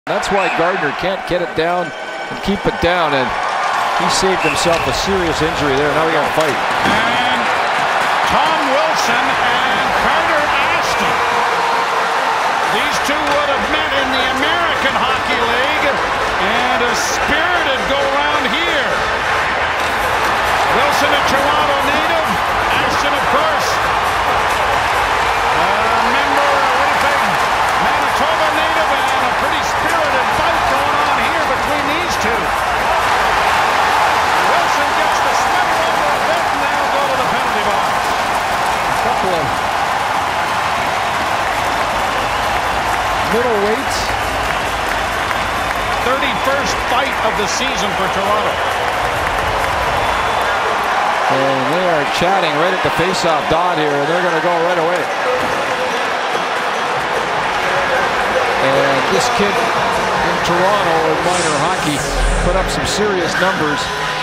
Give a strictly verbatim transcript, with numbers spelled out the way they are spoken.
That's why Gardner can't get it down and keep it down, and he saved himself a serious injury there. Now we got to fight. And Tom Wilson and Carter Ashton. These two would have met in the American Hockey League, and a spirited go-round here. Wilson, a Toronto native. Ashton, of course, a member of Winnipeg, Manitoba native, and a pretty spirited fight going on here between these two. Wilson gets the sweater over a bit, and they'll go to the penalty box. A couple of middleweights. thirty-first fight of the season for Toronto. And they are chatting right at the face-off dot here, and they're going to go right away. And this kid in Toronto in minor hockey put up some serious numbers.